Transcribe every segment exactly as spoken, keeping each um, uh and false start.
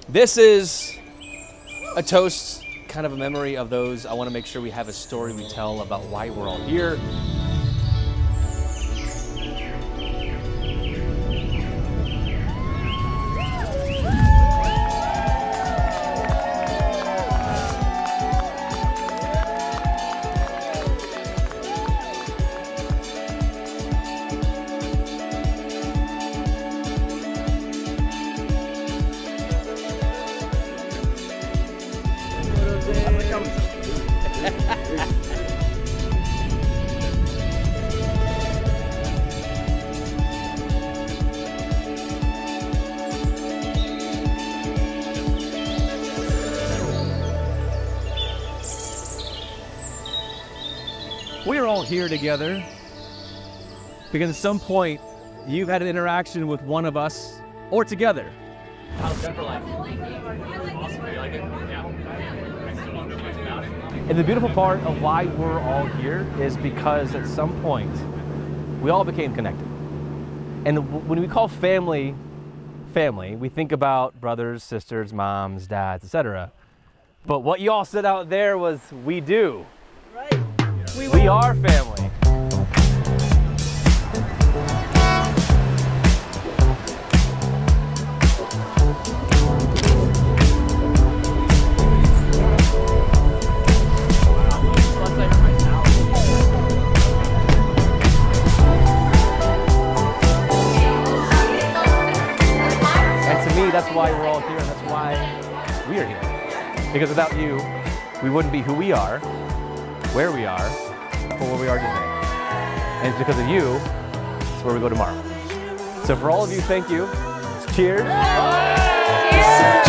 This is a toast, kind of a memory of those. I want to make sure we have a story we tell about why we're all here. We're all here together because at some point you've had an interaction with one of us or together. How's Denver life? Awesome. You like it? Yeah. And the beautiful part of why we're all here is because at some point we all became connected. And when we call family family, we think about brothers, sisters, moms, dads, et cetera. But what you all said out there was we do. Right. We, we are family. And to me, that's why we're all here, and that's why we are here. Because without you, we wouldn't be who we are, where we are, for where we are today. And it's because of you, it's where we go tomorrow. So for all of you, thank you. Cheers. Cheers.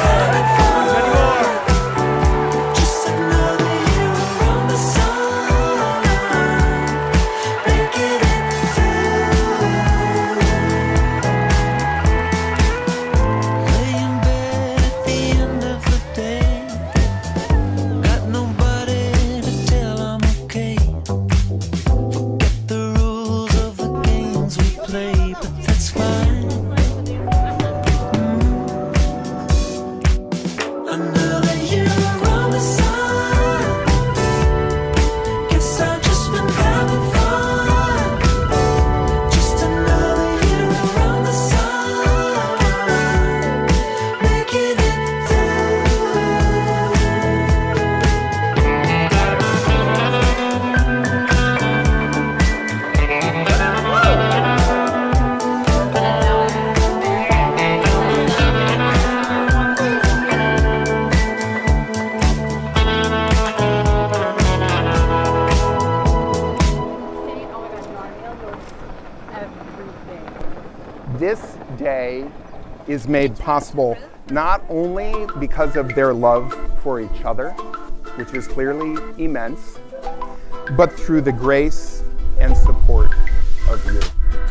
This day is made possible not only because of their love for each other, which is clearly immense, but through the grace and support of you.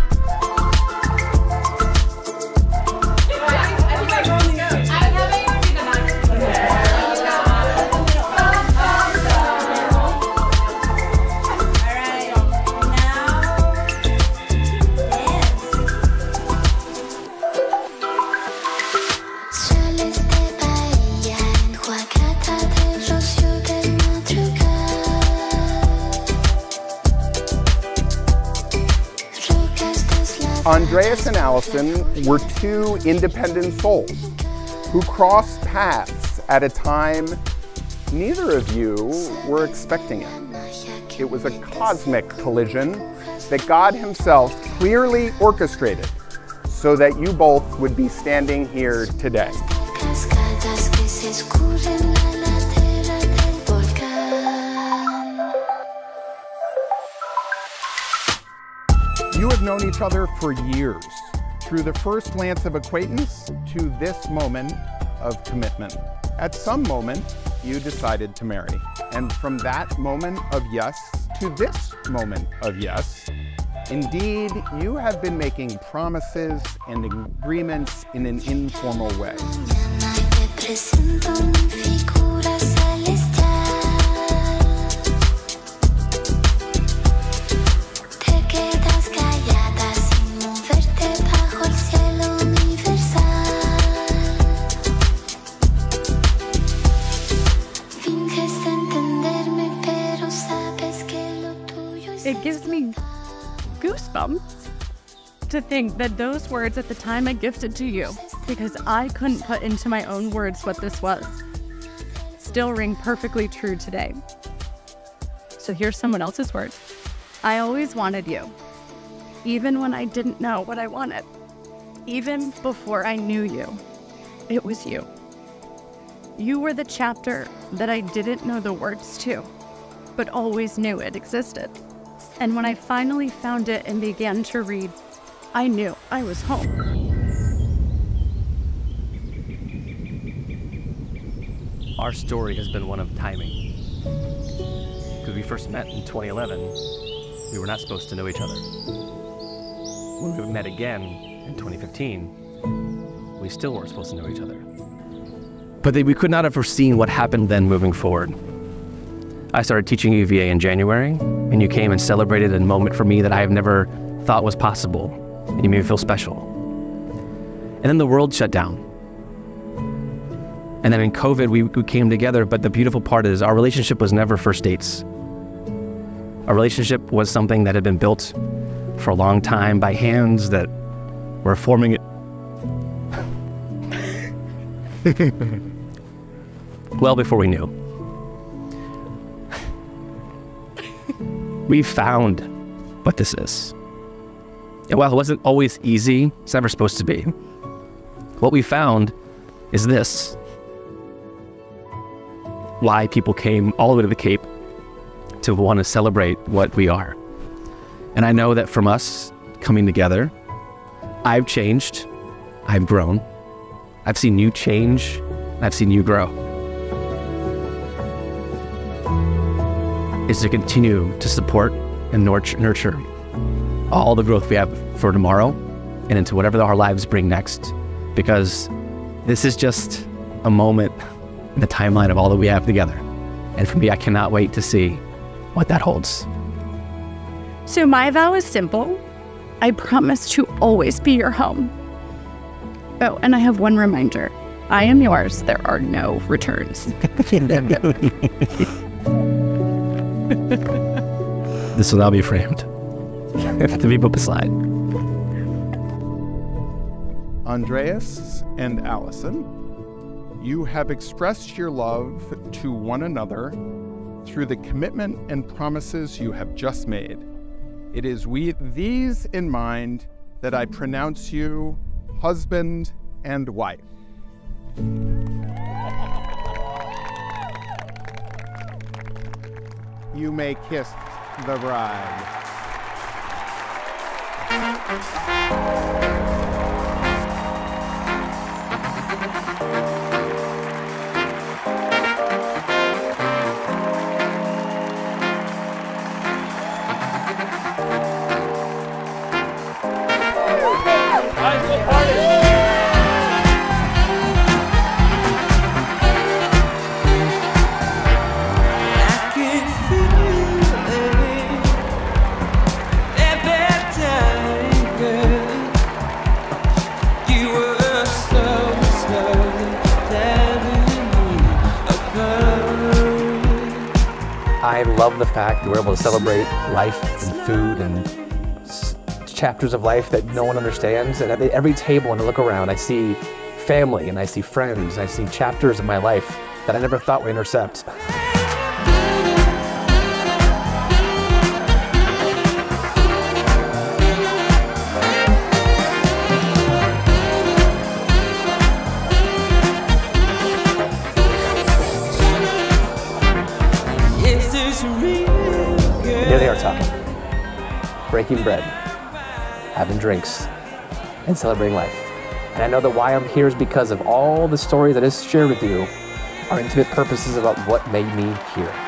Andreas and Allison were two independent souls who crossed paths at a time neither of you were expecting it. It was a cosmic collision that God Himself clearly orchestrated so that you both would be standing here today. You have known each other for years, through the first glance of acquaintance to this moment of commitment. At some moment, you decided to marry. And from that moment of yes to this moment of yes, indeed, you have been making promises and agreements in an informal way. mom. To think that those words at the time I gifted to you, because I couldn't put into my own words what this was, still ring perfectly true today. So here's someone else's words. I always wanted you, even when I didn't know what I wanted. Even before I knew you, it was you. You were the chapter that I didn't know the words to, but always knew it existed. And when I finally found it and began to read, I knew I was home. Our story has been one of timing. Because we first met in twenty eleven, we were not supposed to know each other. When we met again in twenty fifteen, we still weren't supposed to know each other. But they, we could not have foreseen what happened then moving forward. I started teaching U V A in January, and you came and celebrated a moment for me that I have never thought was possible. And you made me feel special. And then the world shut down. And then in COVID, we, we came together, but the beautiful part is our relationship was never first dates. Our relationship was something that had been built for a long time by hands that were forming it. Well before we knew. We found what this is. And while it wasn't always easy, it's never supposed to be. What we found is this. Why people came all the way to the Cape to want to celebrate what we are. And I know that from us coming together, I've changed, I've grown, I've seen you change, I've seen you grow. Is to continue to support and nurture, nurture all the growth we have for tomorrow and into whatever our lives bring next, because this is just a moment in the timeline of all that we have together. And for me, I cannot wait to see what that holds. So my vow is simple. I promise to always be your home. Oh, and I have one reminder. I am yours. There are no returns. This will now be framed to be put beside. Andreas and Allison, you have expressed your love to one another through the commitment and promises you have just made. It is with these in mind that I pronounce you husband and wife. You may kiss the bride. I love the fact that we're able to celebrate life and food and s chapters of life that no one understands. And at every table, when I look around, I see family and I see friends, and I see chapters of my life that I never thought would intersect. Here they are talking, breaking bread, having drinks, and celebrating life. And I know that why I'm here is because of all the stories that I shared with you are intimate purposes about what made me here.